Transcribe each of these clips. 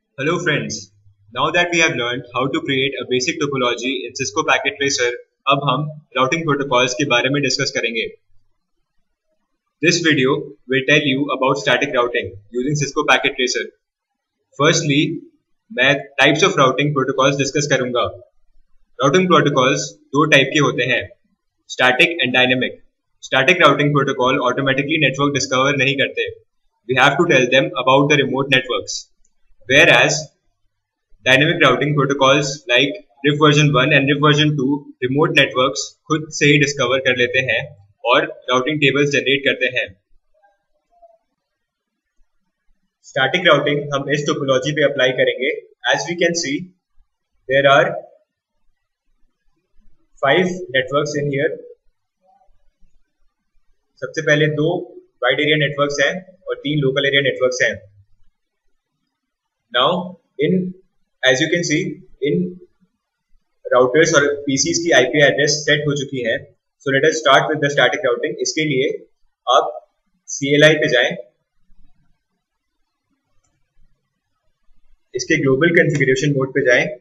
Hello friends. Now that we have learned how to create a basic topology in Cisco Packet Tracer, अब हम routing protocols के बारे में discuss करेंगे. This video will tell you about static routing using Cisco Packet Tracer. Firstly, मैं types of routing protocols discuss करूंगा. Routing protocols दो type के होते हैं, static and dynamic. Static routing protocol automatically network discover नहीं करते. We have to tell them about the remote networks. Whereas dynamic routing protocols like RIP version 1 and RIP version 2 remote networks खुद से ही discover कर लेते हैं और routing tables generate करते हैं. स्टैटिक राउटिंग हम इस टोपोलॉजी पे अप्लाई करेंगे. As we can see there are 5 networks in here. सबसे पहले 2 वाइड एरिया नेटवर्क्स हैं और 3 लोकल एरिया नेटवर्क्स हैं. Now as you can see in routers और PCs की IP एड्रेस सेट हो चुकी है. So let us start with the static routing. इसके लिए आप CLI पे जाएं, इसके ग्लोबल कॉन्फ़िगरेशन मोड पे जाएं.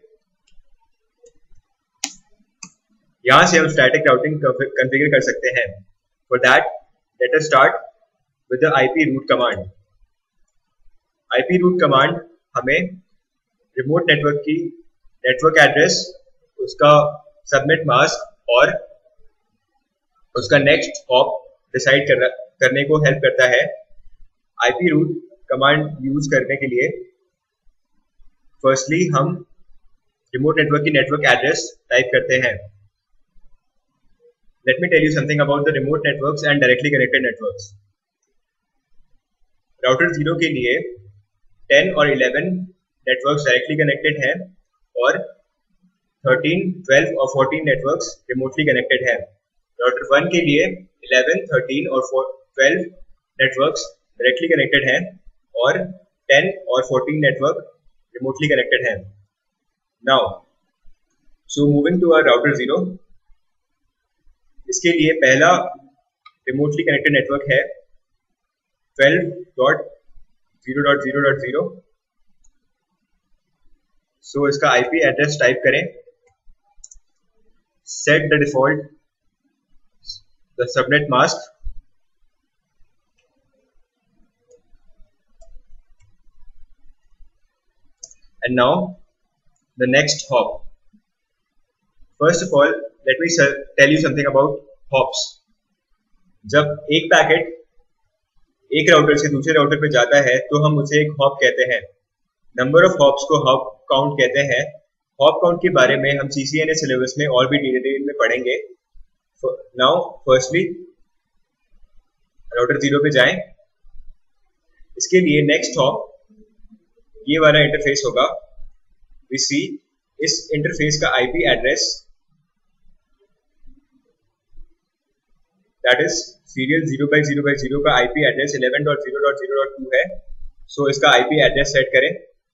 यहां से हम स्टैटिक राउटिंग कॉन्फ़िगर कर सकते हैं. For that let us start with the IP root command. IP root command हमें रिमोट नेटवर्क की नेटवर्क एड्रेस, उसका सबनेट मास्क और उसका नेक्स्ट हॉप डिसाइड करने को हेल्प करता है. आईपी रूट कमांड यूज करने के लिए फर्स्टली हम रिमोट नेटवर्क की नेटवर्क एड्रेस टाइप करते हैं. Let me tell you something about the remote networks and directly connected networks. Router 0 के लिए 10 और 11 नेटवर्क्स डायरेक्टली कनेक्टेड हैं और 13, 12 और 14 नेटवर्क्स रिमोटली कनेक्टेड हैं. राउटर 1 के लिए 11, 13 और 12 नेटवर्क्स डायरेक्टली कनेक्टेड हैं और 10 और 14 नेटवर्क रिमोटली कनेक्टेड हैं. Now so moving to our router 0. इसके लिए पहला रिमोटली कनेक्टेड नेटवर्क है 12.0.0.0. सो इसका आईपी एड्रेस टाइप करें. Set the default the subnet mask and now the next hop. First of all let me tell you something about hops. जब एक packet एक router से दूसरे राउटर पे जाता है तो हम उसे एक हॉप कहते हैं. नंबर ऑफ हॉप्स को हॉप काउंट कहते हैं. हॉप काउंट के बारे में हम CCNA सिलेबस में और भी डिटेल में पढ़ेंगे. नाउ फर्स्टली राउटर 0 पे जाएं. इसके लिए नेक्स्ट हॉप ये वाला इंटरफेस होगा. वी सी इस इंटरफेस का IP address that is serial 0/0/0 का आईपी एड्रेस 11.0.0.2 है. सो इसका आईपी एड्रेस सेट करें.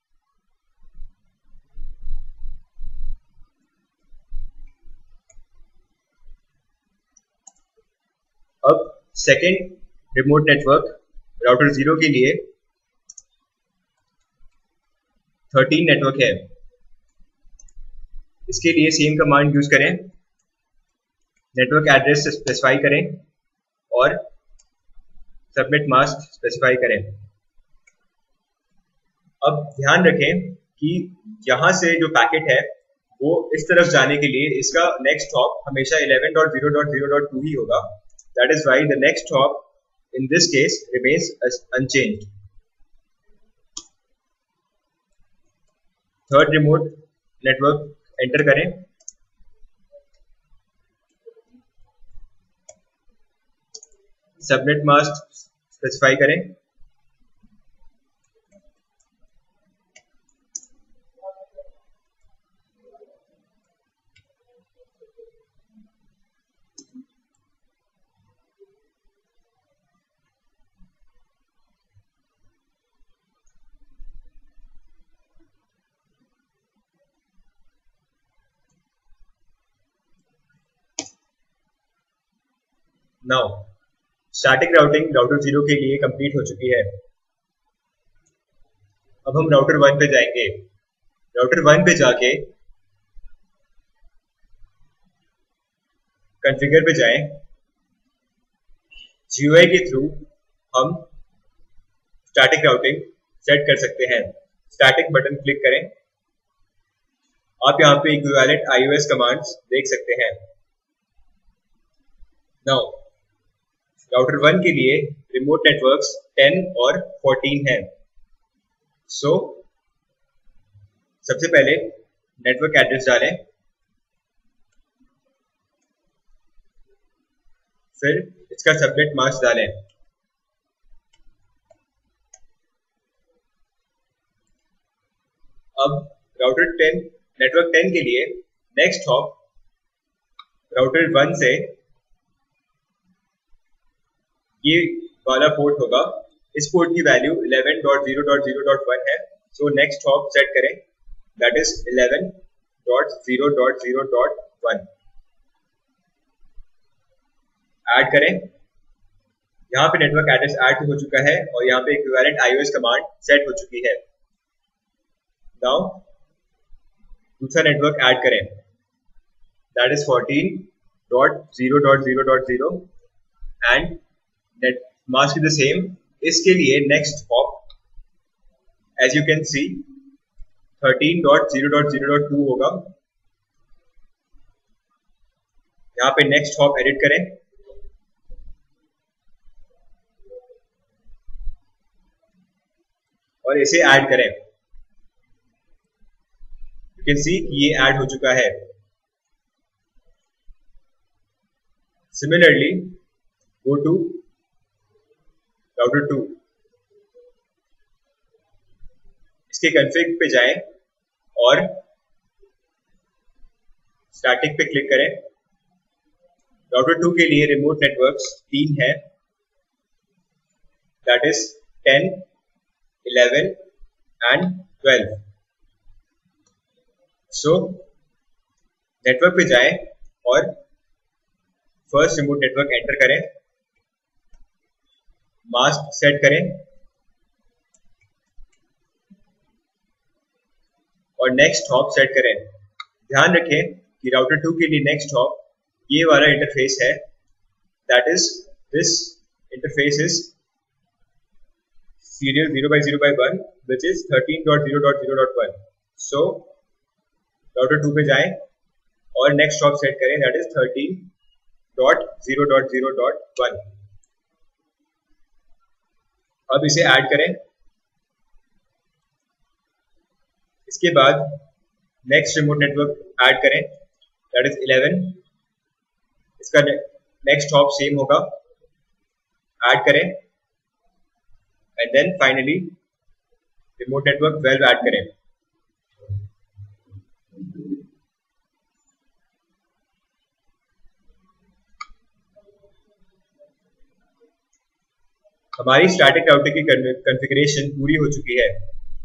अब सेकेंड रिमोट नेटवर्क राउटर 0 के लिए 13 नेटवर्क है. इसके लिए सेम कमांड यूज करें. नेटवर्क एड्रेस स्पेसिफाई करें और सबनेट मास्क स्पेसिफाई करें. अब ध्यान रखें कि यहां से जो पैकेट है वो इस तरफ जाने के लिए इसका नेक्स्ट हॉप हमेशा 11.0.0.2 ही होगा. That is why the next hop in this case remains unchanged. Third remote network enter करें. सबनेट मास्क स्पेसिफाई करें. नाउ स्टैटिक राउटिंग राउटर 0 के लिए कंप्लीट हो चुकी है. अब हम राउटर 1 पे जाएंगे। राउटर 1 पे जाके कॉन्फ़िगर पे जाएं। GUI के थ्रू हम स्टैटिक राउटिंग सेट कर सकते हैं। स्टैटिक बटन क्लिक करें। आप यहाँ पे इक्विवेलेंट iOS कमांड्स देख सकते हैं। नाउ राउटर 1 के लिए रिमोट नेटवर्क्स 10 और 14 हैं। सो सबसे पहले नेटवर्क एड्रेस डालें, फिर इसका सबनेट मास्क डालें। अब राउटर 10 नेटवर्क 10 के लिए नेक्स्ट हॉप राउटर 1 से ये वाला पोर्ट होगा। इस पोर्ट की वैल्यू 11.0.0.1 है। सो नेक्स्ट हॉप सेट करें, दैट इज 11.0.0.1 ऐड करें। यहाँ पे नेटवर्क एड्रेस ऐड हो चुका है और यहाँ पे इक्विवेलेंट iOS कमांड सेट हो चुकी है। नाउ दूसरा नेटवर्क ऐड करें, that is 14.0.0.0 and net mask is the same. इसके लिए next hop as you can see 13.0.0.2 होगा। यहाँ पे नेक्स्ट हॉप एडिट करें और इसे ऐड करें। यू कैन सी ये ऐड हो चुका है। सिमिलरली गो टू राउटर 2, इसके कॉन्फ़िग पे जाएं और स्टैटिक पे क्लिक करें। राउटर 2 के लिए रिमोट नेटवर्क्स 3 है, that is 10, 11 and 12। So network पे जाएं और फर्स्ट रिमोट नेटवर्क एंटर करें, मास्क सेट करें और नेक्स्ट हॉप सेट करें। ध्यान रखें कि राउटर 2 के लिए नेक्स्ट हॉप ये वाला इंटरफेस है, that is this interface is serial 0x0x1 which is 13.0.0.1। So router 2 पे जाएं और नेक्स्ट हॉप सेट करें, दैट इज 13.0.0.1। अब इसे ऐड करें। इसके बाद नेक्स्ट रिमोट नेटवर्क ऐड करें, दैट इज 11। इसका नेक्स्ट हॉप सेम होगा, ऐड करें and then finally remote network 12 add करें। हमारी स्टैटिक राउटिंग की कॉन्फ़िगरेशन पूरी हो चुकी है।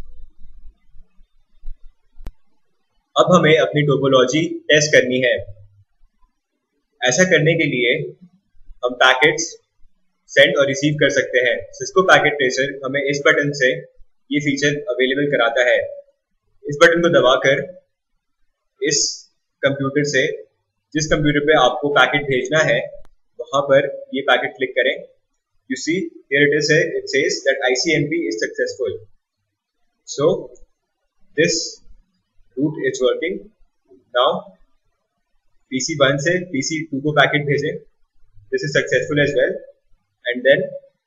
अब हमें अपनी टोपोलॉजी टेस्ट करनी है। ऐसा करने के लिए हम पैकेट्स सेंड और रिसीव कर सकते हैं। सिस्को पैकेट ट्रेसर हमें इस बटन से ये फीचर अवेलेबल कराता है। इस बटन को दबाकर इस कंप्यूटर से जिस कंप्यूटर पे आपको पैकेट भेजना है वहां पर ये पैकेट क्लिक करें। You see here it says that ICMP is successful. So this route is working. Now PC1 से PC2 को पैकेट भेजें, this is successful as well. And then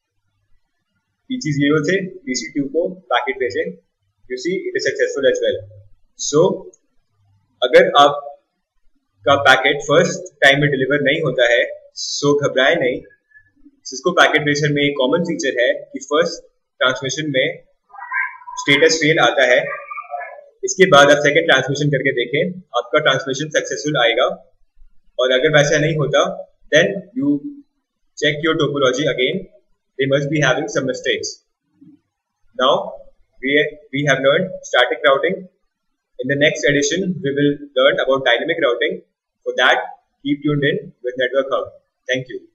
PC0 से PC2 को पैकेट भेजें, you see it is successful as well. So अगर आपका packet first time में deliver नहीं होता है, so घबराएं नहीं। सिस्को पैकेट ट्रेसर में एक कॉमन फीचर है कि फर्स्ट ट्रांसमिशन में स्टेटस फेल आता है। इसके बाद आप सेकंड ट्रांसमिशन करके देखें, आपका ट्रांसमिशन सक्सेसफुल आएगा। और अगर वैसा नहीं होता, then you check your topology again, they must be having some mistakes. Now we have learned static routing. In the next edition, we will learn about dynamic routing. For that, keep tuned in with Network Hub. Thank you.